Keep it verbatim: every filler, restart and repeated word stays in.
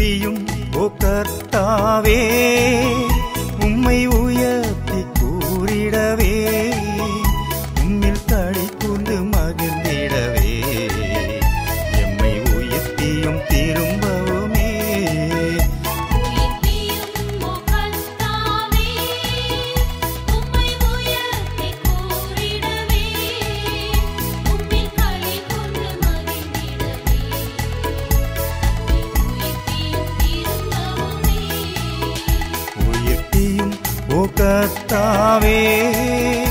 உயிர்ப்பியும் ஓ கர்த்தாவே, உம்மை உயர்த்தி கூறிடவே, உம்மில் களி கூர்ந்து மகிழ்ந்திடவே, எம்மை உயிர்ப்பியும் திரும்பவுமே. உயிர்ப்பியும் ஓ கர்த்தாவே,